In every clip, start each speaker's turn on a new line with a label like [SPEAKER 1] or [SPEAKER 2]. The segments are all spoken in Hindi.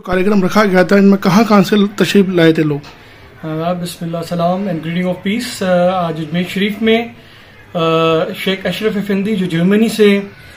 [SPEAKER 1] कार्यक्रम रखा गया था, इनमें कहाँ से तशरीफ लाए थे लोग?
[SPEAKER 2] बिस्मिल्लाह सलाम एंड ग्रीटिंग ऑफ पीस। आज अजमेर शरीफ में शेख अशरफ अफंदी जो जर्मनी से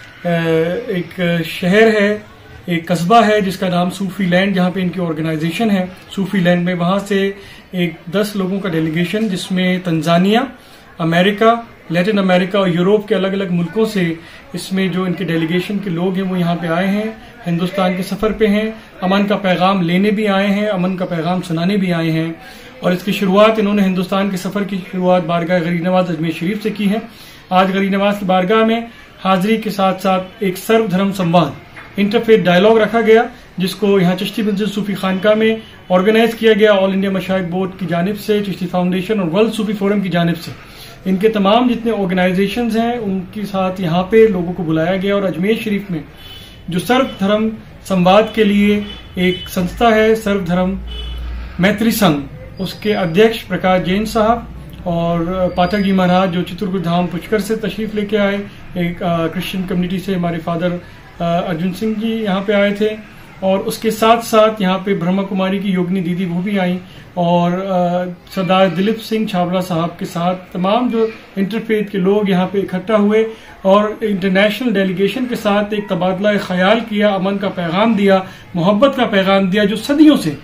[SPEAKER 2] एक शहर है, एक कस्बा है जिसका नाम सूफी लैंड, जहाँ पे इनकी ऑर्गेनाइजेशन है सूफी लैंड में, वहां से एक 10 लोगों का डेलीगेशन जिसमें तंजानिया, अमेरिका, लैटिन अमेरिका और यूरोप के अलग अलग मुल्कों से इसमें जो इनके डेलीगेशन के लोग हैं वो यहाँ पे आए हैं, हिंदुस्तान के सफर पे हैं, अमन का पैगाम लेने भी आए हैं, अमन का पैगाम सुनाने भी आए हैं। और इसकी शुरुआत इन्होंने हिंदुस्तान के सफर की शुरुआत बारगाह गरीब नवाज अजमेर शरीफ से की है। आज गरीब नवाज की बारगाह में हाजिरी के साथ साथ एक सर्वधर्म संवाद, इंटरफेथ डायलॉग रखा गया, जिसको यहाँ चिश्ती मंजिल सूफी खानका में ऑर्गेनाइज किया गया ऑल इंडिया मशाइख बोर्ड की जानिब से, चिश्ती फाउंडेशन और वर्ल्ड सूफी फोरम की जानिब से। इनके तमाम जितने ऑर्गेनाइजेशंस हैं उनके साथ यहाँ पे लोगों को बुलाया गया और अजमेर शरीफ में जो सर्वधर्म संवाद के लिए एक संस्था है, सर्वधर्म मैत्री संघ, उसके अध्यक्ष प्रकाश जैन साहब और पाठक जी महाराज जो चित्रकूट धाम पुष्कर से तशरीफ लेके आए, एक क्रिश्चियन कम्युनिटी से हमारे फादर अर्जुन सिंह जी यहाँ पे आए थे, और उसके साथ साथ यहाँ पे ब्रह्मा कुमारी की योगिनी दीदी वो भी आई, और सरदार दिलीप सिंह छाबड़ा साहब के साथ तमाम जो इंटरफेथ के लोग यहाँ पे इकट्ठा हुए और इंटरनेशनल डेलीगेशन के साथ एक तबादला ख्याल किया, अमन का पैगाम दिया, मोहब्बत का पैगाम दिया, जो सदियों से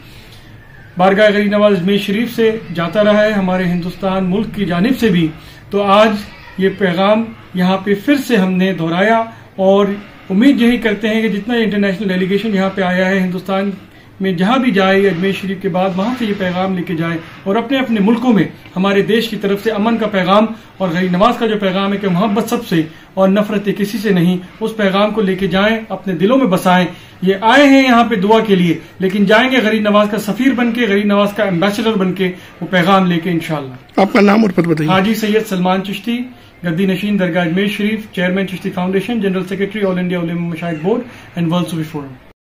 [SPEAKER 2] बारगाह गरीब नवाज अजमेर शरीफ से जाता रहा है, हमारे हिंदुस्तान मुल्क की जानिब से भी। तो आज ये पैगाम यहाँ पे फिर से हमने दोहराया और उम्मीद यही करते हैं कि जितना इंटरनेशनल डेलीगेशन यहाँ पे आया है, हिंदुस्तान में जहां भी जाए अजमेर शरीफ के बाद वहां से ये पैगाम लेके जाए और अपने अपने मुल्कों में हमारे देश की तरफ से अमन का पैगाम और गरीब नवाज का जो पैगाम है कि मोहब्बत सबसे और नफरत किसी से नहीं, उस पैगाम को लेके जाएं, अपने दिलों में बसाएं। ये आए हैं यहाँ पे दुआ के लिए, लेकिन जाएंगे गरीब नवाज का सफीर बन के, गरीब नवाज का एम्बेसडर बन के, वो पैगाम लेके इंशाल्लाह।
[SPEAKER 1] आपका नाम और पद बताइए।
[SPEAKER 2] हाजी सैयद सलमान चिश्ती, गद्दी नशीन Dargah Ajmer Sharif, chairman Chishti foundation, general secretary all India Ulema Mashaikh board and world Sufi forum.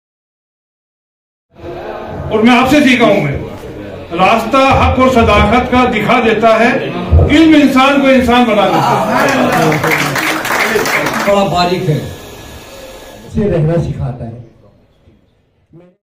[SPEAKER 3] और मैं आपसे सीखा हूं, मैं रास्ता हक और सदाकत का दिखा देता है, इल्म इंसान को इंसान बना देता है।
[SPEAKER 4] बड़ा बारीक है, से रहना सिखाता है।